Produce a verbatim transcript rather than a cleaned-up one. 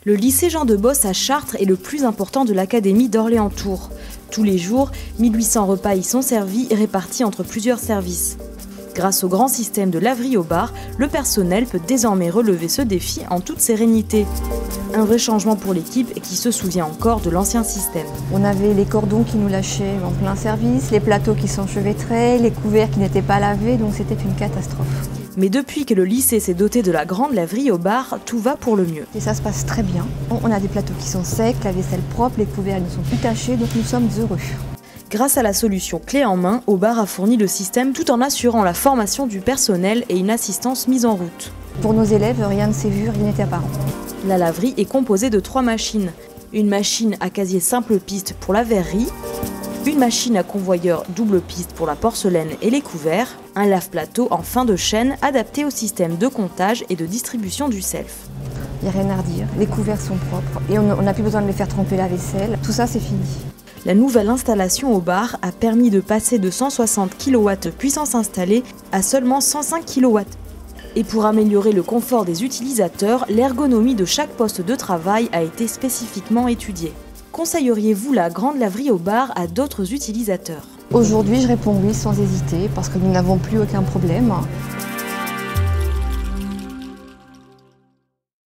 Le lycée Jean de Bosse à Chartres est le plus important de l'académie d'Orléans-Tours. Tous les jours, mille huit cents repas y sont servis et répartis entre plusieurs services. Grâce au grand système de laverie au bar, le personnel peut désormais relever ce défi en toute sérénité. Un vrai changement pour l'équipe qui se souvient encore de l'ancien système. On avait les cordons qui nous lâchaient en plein service, les plateaux qui s'enchevêtraient, les couverts qui n'étaient pas lavés, donc c'était une catastrophe. Mais depuis que le lycée s'est doté de la grande laverie au bar, tout va pour le mieux. Et ça se passe très bien. On a des plateaux qui sont secs, la vaisselle propre, les couverts ne sont plus tachés, donc nous sommes heureux. Grâce à la solution clé en main, Au Bar a fourni le système tout en assurant la formation du personnel et une assistance mise en route. Pour nos élèves, rien ne s'est vu, rien n'est apparent. La laverie est composée de trois machines. Une machine à casier simple piste pour la verrerie, une machine à convoyeur double piste pour la porcelaine et les couverts, un lave-plateau en fin de chaîne adapté au système de comptage et de distribution du self. Il n'y a rien à redire, les couverts sont propres et on n'a plus besoin de les faire tremper la vaisselle, tout ça c'est fini. La nouvelle installation au bar a permis de passer de cent soixante kilowatts puissance installée à seulement cent cinq kilowatts. Et pour améliorer le confort des utilisateurs, l'ergonomie de chaque poste de travail a été spécifiquement étudiée. Conseilleriez-vous la grande laverie au bar à d'autres utilisateurs? Aujourd'hui, je réponds oui sans hésiter parce que nous n'avons plus aucun problème.